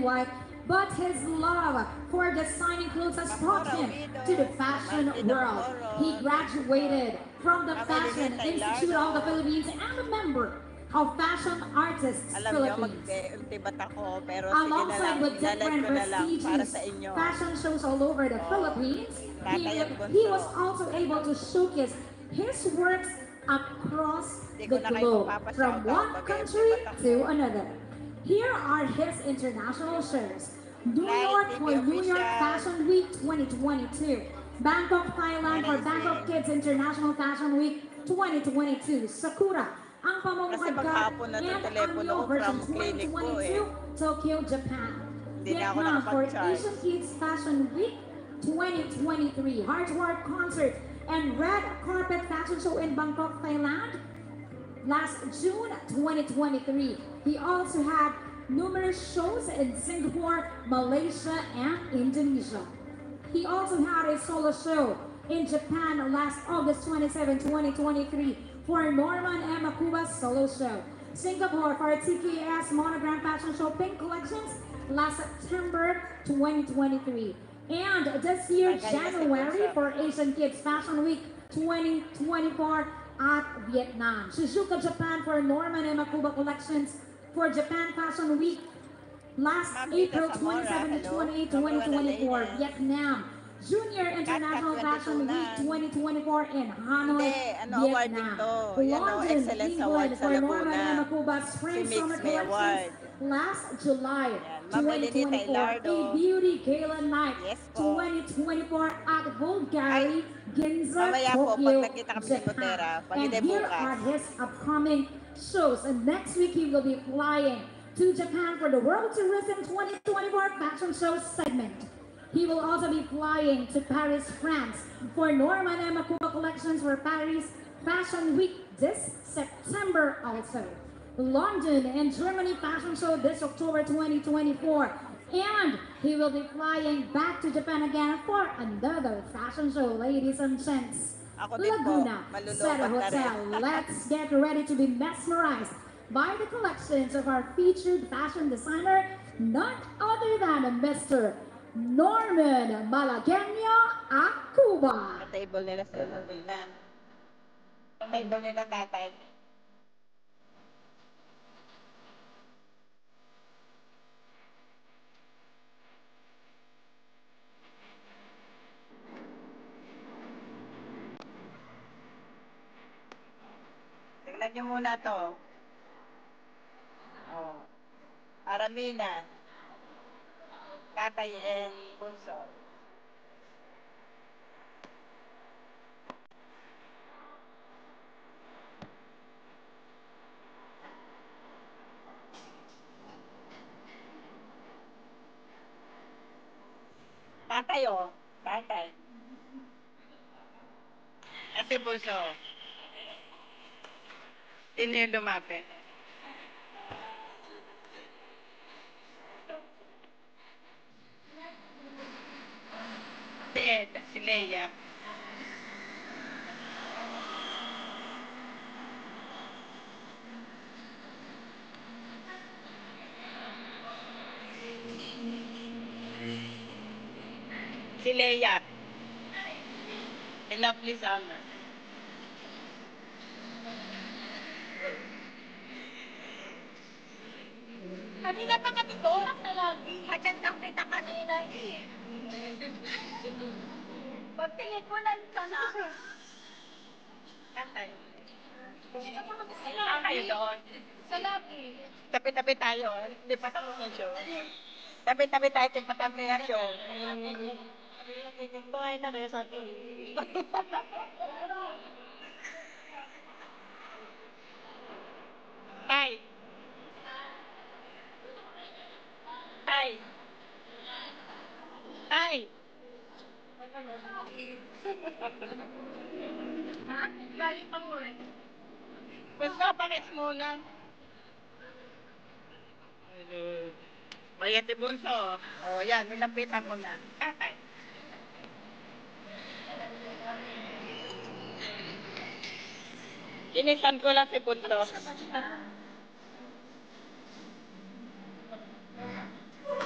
wife, but his love for designing clothes has brought him to the fashion world. He graduated from the Fashion Institute of the Philippines and a member of Fashion Artists Alam nyo, Philippines. mag-ultimate ako, pero sige na lang, Alongside with ilalag different ko na lang para prestigious sa inyo. fashion shows all over the Philippines, Tatay at he bunso. was also able to showcase his works across Hindi the ko na kayo globe, from magpapa-shoutout, one country mag-ultimate ako. to another. Here are his international shows. New Live York TV for New York official. Fashion Week 2022. Bangkok, Thailand for Bangkok Kids International Fashion Week 2022. Sakura, ang Kasi pamumuhay maghapon na and itong telepono Anyo ko version from clinic ko eh. 2022. Tokyo, Japan. Hindi na ako Vietnam for nakapag-charge. Asian Kids Fashion Week 2023. Heart Work Concert and Red Carpet Fashion Show in Bangkok, Thailand. Last June 2023. He also had numerous shows in Singapore, Malaysia, and Indonesia. He also had a solo show in Japan last August 27, 2023 for Norman M. Akuba's solo show. Singapore for TKS Monogram Fashion Show Pink Collections last September 2023. And this year, January for Asian Kids Fashion Week 2024 at Vietnam. Shizuoka, Japan for Norman M. Akuba Collections for Japan Fashion Week last April 27 to 28, 2024, Vietnam. Junior International Fashion Week 2024 in Hanoi, Vietnam. London, England for Norman M. Akuba Spring Summer Collections last July 2024. A Beauty Gala Night 2024 at Bulgari, Ginza, Mamaya po, pag Tokyo, nagkita kami sa Butera, Japan. pag And hindi here bukas. are his upcoming shows. And next week he will be flying to Japan for the World Tourism 2024 Fashion Show segment. He will also be flying to Paris, France for Norman M. Akuba Collections for Paris Fashion Week this September also. London and Germany Fashion Show this October 2024. And he will be flying back to Japan again for another fashion show, ladies and gents. Ako din po, Laguna, malulubat Seta na Hotel. rin. Let's get ready to be mesmerized by the collections of our featured fashion designer, none other than Mr. Norman Malagueño Akuba. Sa table nila sa Laguna. Sa table nila tatay. Tignan niyo muna to. Oh. Aramina. Tatay and Bunso. Tatay oh. Tatay. Ate Bunso. Sino yung lumapit? Si Ed, si Leia. Si Leia. Si Lovely Summer. Kanina pa kami doon. Magandang kita kanina eh. Pagtingin ko lang ka na. Tatay. Saan kayo doon? Sa labi. Tabi-tabi tayo. Hindi pa tapos na show. Tabi-tabi tayo. Hindi pa tapos na show. Buhay na kayo sa akin. Tay. Tay. Tay. Ha? Galit pa mo eh. Basta pakit muna. Bayat yung bunso. O yan, nilapitan mo na. Tatay. Inisan ko lang si bunso.